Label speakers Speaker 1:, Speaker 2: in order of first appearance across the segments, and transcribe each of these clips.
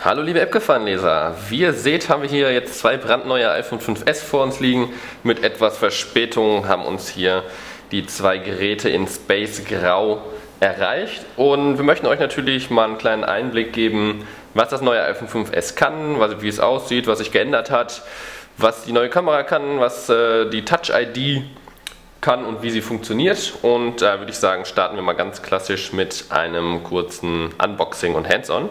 Speaker 1: Hallo liebe App-Gefallenleser, wie ihr seht, haben wir hier jetzt zwei brandneue iPhone 5s vor uns liegen. Mit etwas Verspätung haben uns hier die zwei Geräte in Space Grau erreicht. Und wir möchten euch natürlich mal einen kleinen Einblick geben, was das neue iPhone 5s kann, wie es aussieht, was sich geändert hat, was die neue Kamera kann, was die Touch-ID kann und wie sie funktioniert. Und da würde ich sagen, starten wir mal ganz klassisch mit einem kurzen Unboxing und Hands-on.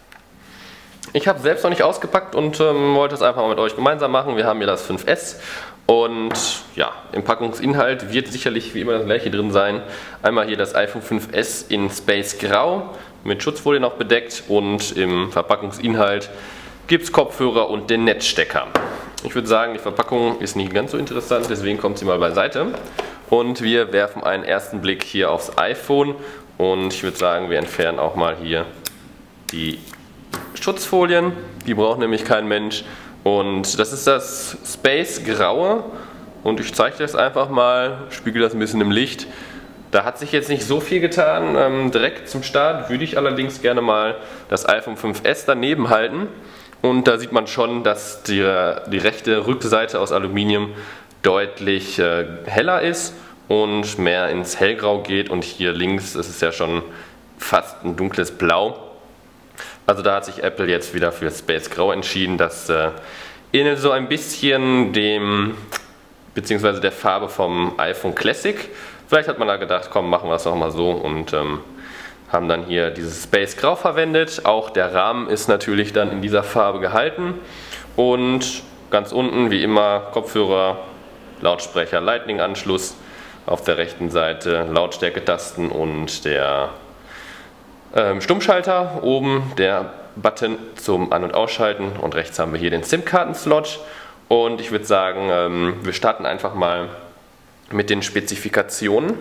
Speaker 1: Ich habe selbst noch nicht ausgepackt und wollte es einfach mal mit euch gemeinsam machen. Wir haben hier das 5S und ja, im Packungsinhalt wird sicherlich wie immer das gleiche drin sein. Einmal hier das iPhone 5S in Space Grau mit Schutzfolie noch bedeckt und im Verpackungsinhalt gibt es Kopfhörer und den Netzstecker. Ich würde sagen, die Verpackung ist nicht ganz so interessant, deswegen kommt sie mal beiseite. Und wir werfen einen ersten Blick hier aufs iPhone und ich würde sagen, wir entfernen auch mal hier die Schutzfolien, die braucht nämlich kein Mensch. Und das ist das Space Graue und ich zeige das einfach mal, spiegel das ein bisschen im Licht. Da hat sich jetzt nicht so viel getan. Direkt zum Start würde ich allerdings gerne mal das iPhone 5S daneben halten. Und da sieht man schon, dass die rechte Rückseite aus Aluminium deutlich heller ist und mehr ins Hellgrau geht. Und hier links ist es ja schon fast ein dunkles Blau. Also da hat sich Apple jetzt wieder für Space Grau entschieden. Das ähnelt so ein bisschen beziehungsweise der Farbe vom iPhone Classic. Vielleicht hat man da gedacht, komm, machen wir es auch mal so und haben dann hier dieses Space Grau verwendet. Auch der Rahmen ist natürlich dann in dieser Farbe gehalten. Und ganz unten, wie immer, Kopfhörer, Lautsprecher, Lightning-Anschluss. Auf der rechten Seite Lautstärketasten und der Stummschalter, oben der Button zum An- und Ausschalten und rechts haben wir hier den SIM-Karten-Slot. Und ich würde sagen, wir starten einfach mal mit den Spezifikationen.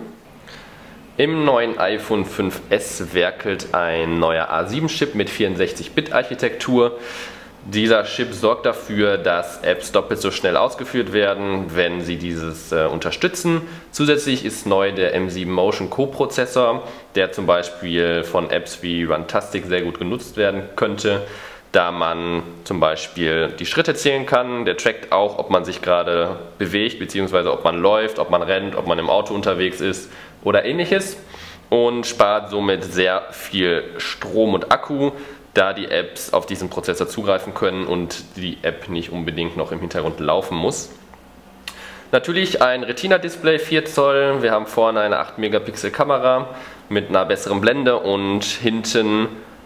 Speaker 1: Im neuen iPhone 5S werkelt ein neuer A7-Chip mit 64-Bit-Architektur. Dieser Chip sorgt dafür, dass Apps doppelt so schnell ausgeführt werden, wenn sie dieses unterstützen. Zusätzlich ist neu der M7 Motion Co-Prozessor, der zum Beispiel von Apps wie Runtastic sehr gut genutzt werden könnte, da man zum Beispiel die Schritte zählen kann. Der trackt auch, ob man sich gerade bewegt, beziehungsweise ob man läuft, ob man rennt, ob man im Auto unterwegs ist oder ähnliches und spart somit sehr viel Strom und Akku, da die Apps auf diesen Prozessor zugreifen können und die App nicht unbedingt noch im Hintergrund laufen muss. Natürlich ein Retina-Display 4 Zoll, wir haben vorne eine 8 Megapixel Kamera mit einer besseren Blende und hinten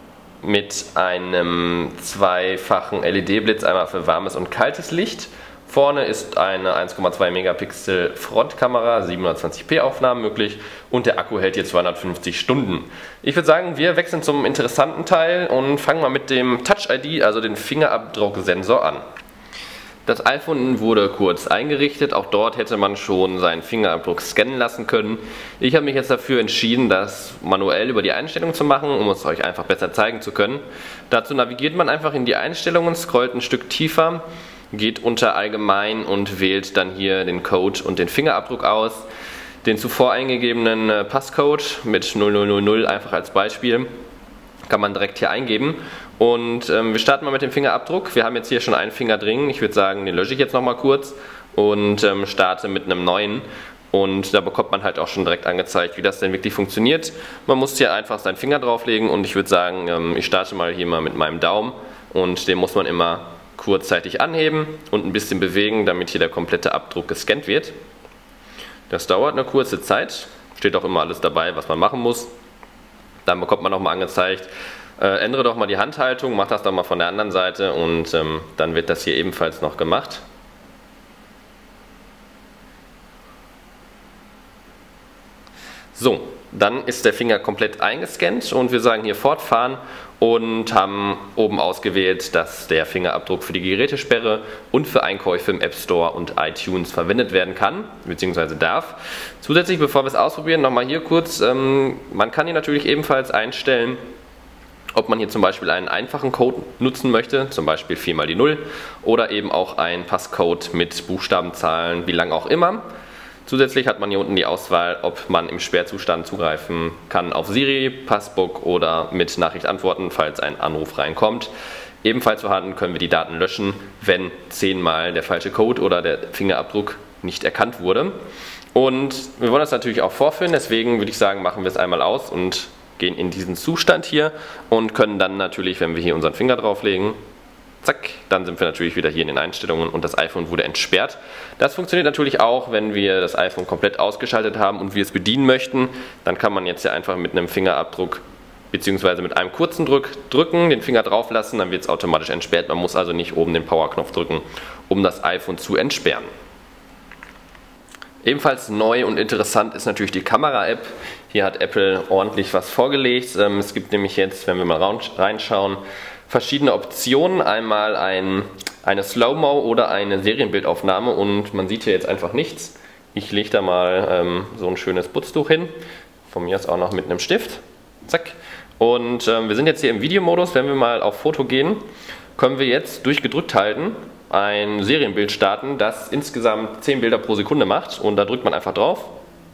Speaker 1: mit einem zweifachen LED-Blitz, einmal für warmes und kaltes Licht. Vorne ist eine 1,2 Megapixel Frontkamera, 720p Aufnahmen möglich und der Akku hält hier 250 Stunden. Ich würde sagen, wir wechseln zum interessanten Teil und fangen mal mit dem Touch-ID, also den Fingerabdrucksensor an. Das iPhone wurde kurz eingerichtet, auch dort hätte man schon seinen Fingerabdruck scannen lassen können. Ich habe mich jetzt dafür entschieden, das manuell über die Einstellungen zu machen, um es euch einfach besser zeigen zu können. Dazu navigiert man einfach in die Einstellungen, scrollt ein Stück tiefer, geht unter Allgemein und wählt dann hier den Code und den Fingerabdruck aus. Den zuvor eingegebenen Passcode mit 0000 einfach als Beispiel kann man direkt hier eingeben. Und wir starten mal mit dem Fingerabdruck. Wir haben jetzt hier schon einen Finger drin. Ich würde sagen, den lösche ich jetzt noch mal kurz und starte mit einem neuen. Und da bekommt man halt auch schon direkt angezeigt, wie das denn wirklich funktioniert. Man muss hier einfach seinen Finger drauflegen und ich würde sagen, ich starte mal hier mal mit meinem Daumen und den muss man immer kurzzeitig anheben und ein bisschen bewegen, damit hier der komplette Abdruck gescannt wird. Das dauert eine kurze Zeit, steht auch immer alles dabei, was man machen muss. Dann bekommt man nochmal angezeigt, ändere doch mal die Handhaltung, mach das doch mal von der anderen Seite und dann wird das hier ebenfalls noch gemacht. So, dann ist der Finger komplett eingescannt und wir sagen hier fortfahren und haben oben ausgewählt, dass der Fingerabdruck für die Gerätesperre und für Einkäufe im App Store und iTunes verwendet werden kann, bzw. darf. Zusätzlich, bevor wir es ausprobieren, nochmal hier kurz, man kann hier natürlich ebenfalls einstellen, ob man hier zum Beispiel einen einfachen Code nutzen möchte, zum Beispiel 4 mal die 0 oder eben auch einen Passcode mit Buchstabenzahlen, wie lang auch immer. Zusätzlich hat man hier unten die Auswahl, ob man im Sperrzustand zugreifen kann auf Siri, Passbook oder mit Nachricht antworten, falls ein Anruf reinkommt. Ebenfalls vorhanden können wir die Daten löschen, wenn 10-mal der falsche Code oder der Fingerabdruck nicht erkannt wurde. Und wir wollen das natürlich auch vorführen, deswegen würde ich sagen, machen wir es einmal aus und gehen in diesen Zustand hier und können dann natürlich, wenn wir hier unseren Finger drauflegen, zack, dann sind wir natürlich wieder hier in den Einstellungen und das iPhone wurde entsperrt. Das funktioniert natürlich auch, wenn wir das iPhone komplett ausgeschaltet haben und wir es bedienen möchten. Dann kann man jetzt ja einfach mit einem Fingerabdruck bzw. mit einem kurzen drücken, den Finger drauf lassen, dann wird es automatisch entsperrt. Man muss also nicht oben den Power-Knopf drücken, um das iPhone zu entsperren. Ebenfalls neu und interessant ist natürlich die Kamera-App. Hier hat Apple ordentlich was vorgelegt. Es gibt nämlich jetzt, wenn wir mal reinschauen, verschiedene Optionen. Einmal eine Slow-Mo oder eine Serienbildaufnahme und man sieht hier jetzt einfach nichts. Ich lege da mal so ein schönes Putztuch hin, von mir aus auch noch mit einem Stift. Zack. Und wir sind jetzt hier im Videomodus. Wenn wir mal auf Foto gehen, können wir jetzt durch gedrückt halten ein Serienbild starten, das insgesamt 10 Bilder pro Sekunde macht und da drückt man einfach drauf.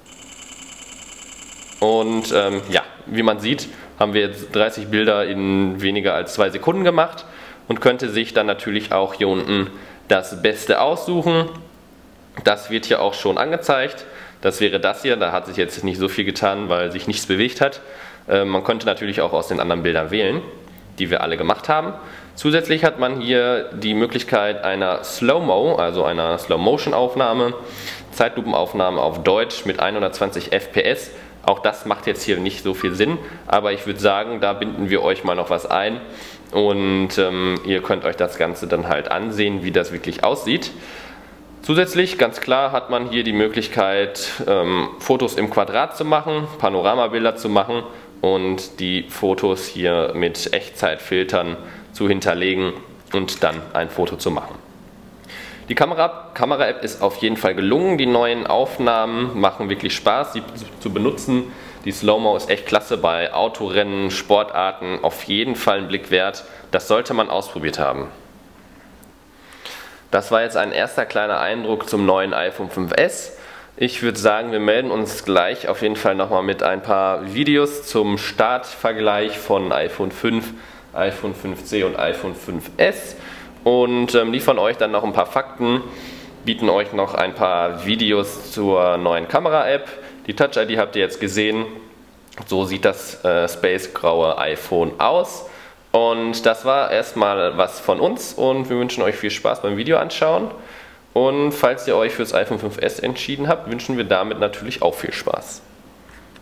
Speaker 1: Und ja, wie man sieht, haben wir jetzt 30 Bilder in weniger als 2 Sekunden gemacht und könnte sich dann natürlich auch hier unten das Beste aussuchen. Das wird hier auch schon angezeigt. Das wäre das hier, da hat sich jetzt nicht so viel getan, weil sich nichts bewegt hat. Man könnte natürlich auch aus den anderen Bildern wählen, die wir alle gemacht haben. Zusätzlich hat man hier die Möglichkeit einer Slow-Mo, also einer Slow-Motion-Aufnahme, Zeitlupenaufnahme auf Deutsch mit 120 FPS. Auch das macht jetzt hier nicht so viel Sinn, aber ich würde sagen, da binden wir euch mal noch was ein und ihr könnt euch das Ganze dann halt ansehen, wie das wirklich aussieht. Zusätzlich, ganz klar, hat man hier die Möglichkeit, Fotos im Quadrat zu machen, Panoramabilder zu machen und die Fotos hier mit Echtzeitfiltern zu hinterlegen und dann ein Foto zu machen. Die Kamera-App ist auf jeden Fall gelungen. Die neuen Aufnahmen machen wirklich Spaß, sie zu benutzen. Die Slow-Mo ist echt klasse bei Autorennen, Sportarten, auf jeden Fall einen Blick wert. Das sollte man ausprobiert haben. Das war jetzt ein erster kleiner Eindruck zum neuen iPhone 5S. Ich würde sagen, wir melden uns gleich auf jeden Fall nochmal mit ein paar Videos zum Startvergleich von iPhone 5, iPhone 5C und iPhone 5S und liefern euch dann noch ein paar Fakten, bieten euch noch ein paar Videos zur neuen Kamera-App. Die Touch-ID habt ihr jetzt gesehen. So sieht das spacegraue iPhone aus. Und das war erstmal was von uns und wir wünschen euch viel Spaß beim Video anschauen. Und falls ihr euch fürs iPhone 5S entschieden habt, wünschen wir damit natürlich auch viel Spaß.